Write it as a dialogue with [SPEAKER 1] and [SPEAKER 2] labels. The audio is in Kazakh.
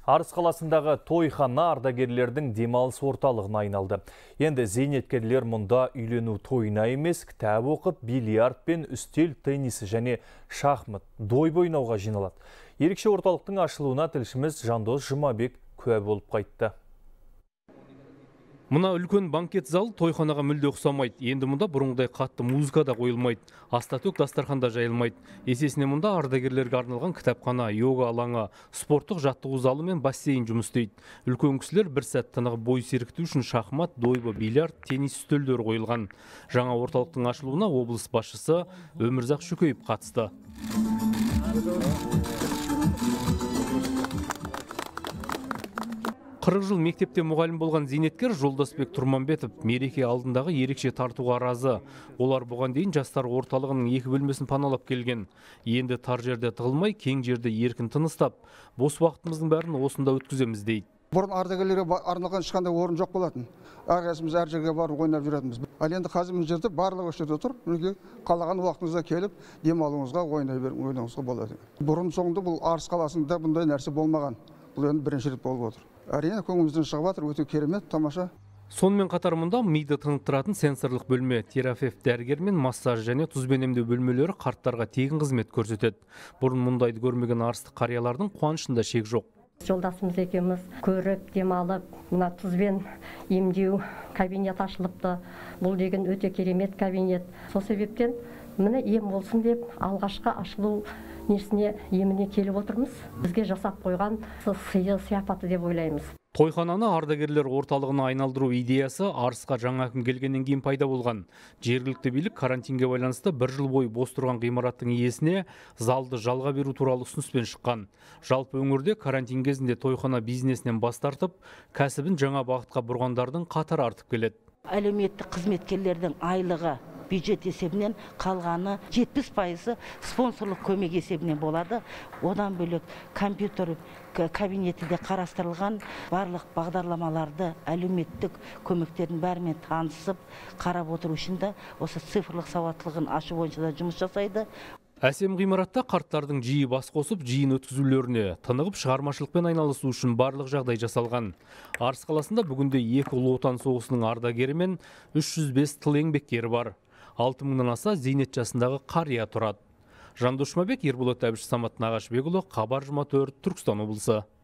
[SPEAKER 1] Арыс қаласындағы тойхана ардагерлердің демалыс орталығына айналды. Енді зейнеткерлер мұнда үйлену, тойына емес, кітап оқып, бильярд пен үстел, теннисі және шахмат, дойбы ойнауға жиналады. Ерекше орталықтың ашылуына тілшіміз Жандос Жұмабек куә болып қайтты.
[SPEAKER 2] Мұна үлкен банкет зал тойханаға мүлде ұқсамайды. Енді мұнда бұрынғыдай қатты музыка да қойылмайды. Астатөк дастарханда жайылмайды. Есесіне мұнда ардагерлерге арналған кітапхана, йога алаңы, спорттық жаттығу залы мен бассейн жұмыс істейді. Үлкен кісілер бір сәт тынығып бой сергіту үшін шахмат, дойбы, бильярд, теннис үстелдері қойылған. Жаңа орталықтың ашылуына облыс басшысы Өмірзақ Шүкеев қатысты. 40 жыл мектепте мұғалім болған зейнеткер Жолдасбек Тұрманбетов мереке алдындағы ерекше тартуға разы. Олар бұған дейін жастар орталығының 2 бөлмесін паналап келген. Енді тар жерде тығылмай, кең жерде еркін тыныстап, бос уақытымыздың бәрін осында өткіземіз дейді.
[SPEAKER 3] Бұрын ардагерлерге арналған ешқандай орын жоқ болатын. Әрқайсымыз әр жерге барып ойнап жүретінбіз. Ал енді қазір мына жерде барлығы осы жерде тұр. Қалаған уақытыңызда келіп, демалуыңызға, ойнауыңызға болады. Бұрын соңды бұл Арыс қаласында бұндай нәрсе болмаған. Бұл енді бірінші рет болып отыр. Әрине көңілімізден шығып жатыр, өте керемет, тамаша.
[SPEAKER 2] Сонымен қатар мұнда миды тынықтыратын сенсорлық бөлме, терапевт дәрігер мен массаж және тұзбен емдеу бөлмелері қарттарға тегін қызмет көрсетеді. Бұрын мұндайды көрмеген арыстық қариялардың қуанышында шек жоқ.
[SPEAKER 4] Жолдасымыз екеуміз көріп, демалып, мына тұзбен емдеу кабинет ашылыпты. Бұл деген өте керемет кабинет. Сол себептен міне ем болсын деп алғашқы ашылу еміне келіп отырмыз. Бізге жасап қойған сыйы сияпаты деп ойлаймыз.
[SPEAKER 2] Тойхананы ардагерлер орталығына айналдыру идеясы Арысқа жаңа әкім келгеннен кейін пайда болған. Жергілікті билік карантинге байланысты 1 жыл бойы бос тұрған ғимараттың иесіне залды жалға беру туралы ұсыныспен шыққан. Жалпы өңірде карантин кезінде тойхана бизнесінен бас тартып, кәсібін жаңа бағытқа бұрғандардың қатары артып келеді.
[SPEAKER 5] Әлеуметтік қызметкерлердің айлығы бюджет есебінен, қалғаны 70% спонсорлық көмек есебінен болады. Одан бөлек компьютер кабинеті де қарастырылған, барлық бағдарламаларды әлеуметтік көмектердің бәрімен танысып, қарап отыру үшін де осы цифрлық сауаттылығын ашу бойынша да жұмыс жасайды.
[SPEAKER 2] Әсем ғимаратта қарттардың жиі бас қосып, жиын өткізулеріне, тынығып шығармашылықпен айналысу үшін барлық жағдай жасалған. Арыс қаласында бүгінде 2 ұлы отан соғысының ардагері мен 305 тыл еңбеккері бар. 6000-нан аса зейнет жасындағы қария тұрады. Жандос Жұмабек, Ерболат Әбіш, Самат Нағашбекұлы, Хабар 24, Түркістан облысы.